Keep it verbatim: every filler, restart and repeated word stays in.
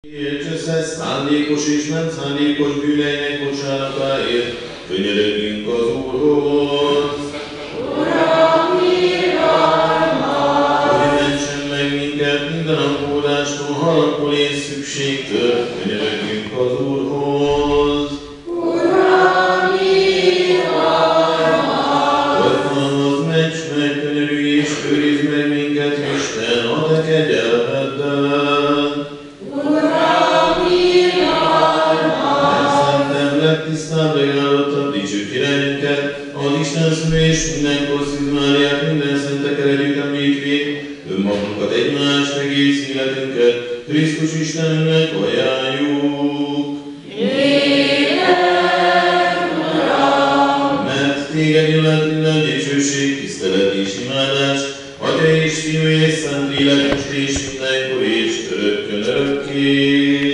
Értsesz szándékos és nem szándékos bűneinek bocsánatáért, könyörögjünk az Úrhoz. Uram, irgalmaz! Hogy mentsen meg minket minden aggódástól, haragból és szükségtől, könyörögjünk az Úrhoz. Uram, irgalmaz! Orfanhoz ments meg, könyörülj és őrizd meg minket, Isten, a te kegyelmeddel. Uram, irgalmaz! Megszentebb, legtisztább, legállatottabb, dicső királynünket, az Isten szülő és mindenkor Szűz Máriát, minden szentekkel együtt említve, önmagunkat, egymást, egész életünket, Krisztus Istenünknek ajánljuk. Élem, Uram! Mert téged illet minden dicsőség, tisztelet és imádás, Atya és Fiú és Szent Lélek, most és mindenkor és örökkön örökké.